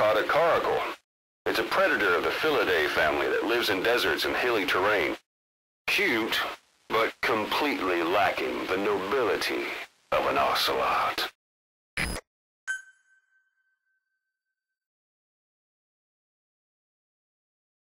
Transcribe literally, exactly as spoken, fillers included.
ocelot of Caracal. It's a predator of the Felidae family that lives in deserts and hilly terrain. Cute, but completely lacking the nobility of an ocelot.